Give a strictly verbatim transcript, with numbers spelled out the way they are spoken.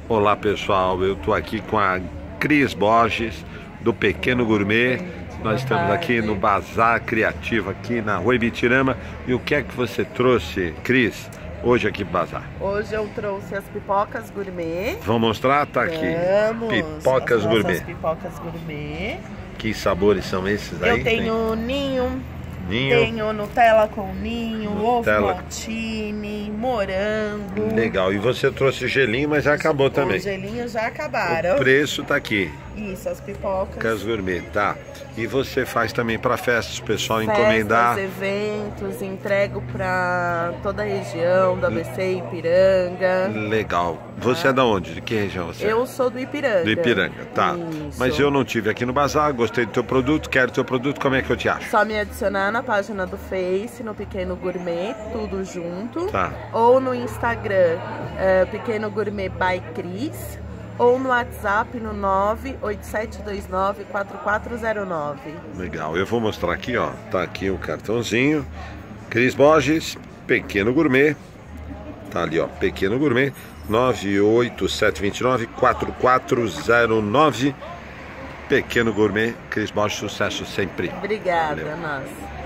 Olá pessoal, eu estou aqui com a Cris Borges do Pequeno Gourmet. Nós estamos aqui no Bazar Criativo aqui na Rua Ibitirama. E o que é que você trouxe, Cris, hoje aqui pro Bazar? Hoje eu trouxe as pipocas gourmet. Vamos mostrar? Tá aqui. Vamos. Pipocas as gourmet. Pipocas gourmet. Que sabores são esses aí? Eu tenho ninho. Ninho. Tenho Nutella com ninho, Nutella. ovo maltine, morango. Legal. E você trouxe gelinho, mas já acabou também. Os gelinhos já acabaram. O preço tá aqui. Isso, as pipocas. Pipocas gourmet, tá. E você faz também para festas, o pessoal Festas, encomendar. eventos, entrego para toda a região, do A B C, Ipiranga. Legal. Você Ah. é da onde? De que região você é? Eu sou do Ipiranga. Do Ipiranga, tá. Isso. Mas eu não tive aqui no Bazar, gostei do teu produto, quero teu produto, como é que eu te acho? Só me adicionar na página do Face, no Pequeno Gourmet, tudo junto. Tá. Ou no Instagram, é, Pequeno Gourmet by Cris. Ou no WhatsApp no nove oito sete dois nove quatro quatro zero nove. Legal, eu vou mostrar aqui, ó. Tá aqui o cartãozinho. Cris Borges, Pequeno Gourmet. Tá ali, ó, Pequeno Gourmet. nove oito sete dois nove quatro quatro zero nove. Pequeno Gourmet, Cris Borges, sucesso sempre. Obrigada, Valeu. nossa.